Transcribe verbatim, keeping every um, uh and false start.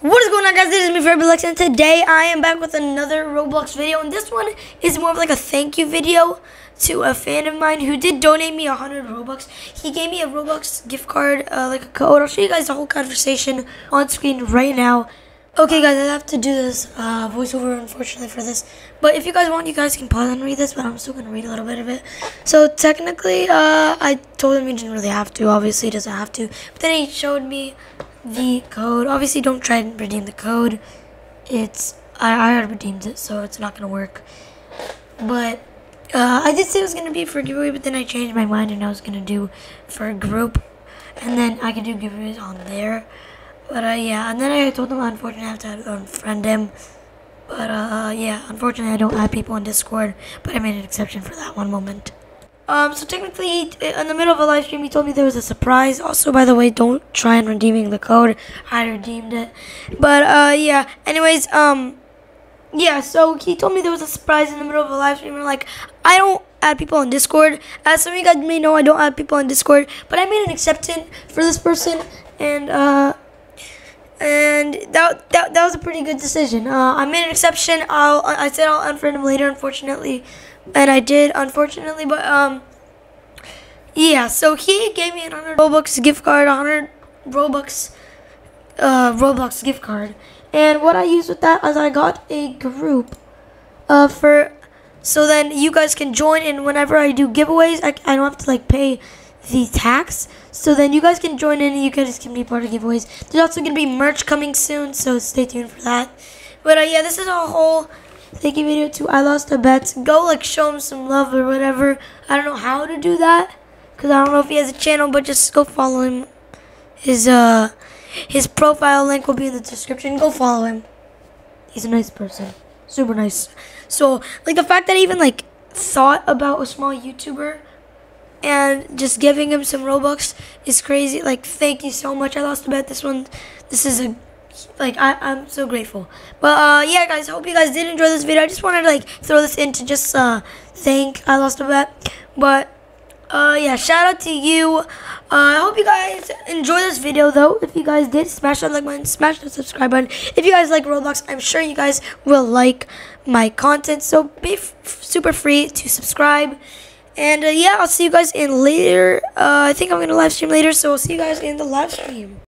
What is going on, guys? This is me, Fairblux, and today I am back with another Roblox video, and this one is more of like a thank you video to a fan of mine who did donate me one hundred Robux. He gave me a Roblox gift card, uh, like a code. I'll show you guys the whole conversation on screen right now. Okay, guys, I have to do this uh, voiceover, unfortunately, for this. But if you guys want, you guys can pause and read this, but I'm still going to read a little bit of it. So, technically, uh, I told him he didn't really have to. Obviously, he doesn't have to. But then he showed me the code. Obviously, don't try and redeem the code. It's I, I already redeemed it, so it's not going to work. But uh, I did say it was going to be for a giveaway, but then I changed my mind, and I was going to do for a group. And then I could do giveaways on there. But, uh, yeah, and then I told him, unfortunately, I have to unfriend him. But, uh, yeah, unfortunately, I don't add people on Discord. But I made an exception for that one moment. Um, so technically, in the middle of a live stream, he told me there was a surprise. Also, by the way, don't try and redeeming the code. I redeemed it. But, uh, yeah, anyways, um, yeah, so he told me there was a surprise in the middle of a live stream. And, like, I don't add people on Discord. As some of you guys may know, I don't add people on Discord. But I made an exception for this person. And, uh... And that, that that was a pretty good decision. Uh, I made an exception. I'll I said I'll unfriend him later, unfortunately, and I did, unfortunately. But um, yeah. So he gave me an one hundred Robux gift card, one hundred Robux, uh, Roblox gift card. And what I used with that is I got a group, uh, for, so then you guys can join. And whenever I do giveaways, I I don't have to like pay the tax, so then you guys can join in and you guys can be part of giveaways. There's also going to be merch coming soon, so stay tuned for that. But uh, yeah, this is a whole thank you video to I Lost a Bet. Go like show him some love or whatever. I don't know how to do that because I don't know if he has a channel, but just go follow him. His uh his profile link will be in the description. Go follow him. He's a nice person, super nice. So like the fact that I even like thought about a small YouTuber and just giving him some Robux is crazy. Like, thank you so much. I lost a bet. This one, this is a, like, I, I'm so grateful. But, uh, yeah, guys, I hope you guys did enjoy this video. I just wanted to, like, throw this in to just, uh, thank I Lost a Bet. But, uh, yeah, shout out to you. Uh, I hope you guys enjoy this video, though. If you guys did, smash that like button, smash that subscribe button. If you guys like Roblox, I'm sure you guys will like my content. So, be f super free to subscribe. And uh, yeah, I'll see you guys in later. Uh, I think I'm going to live stream later, so I'll see you guys in the live stream.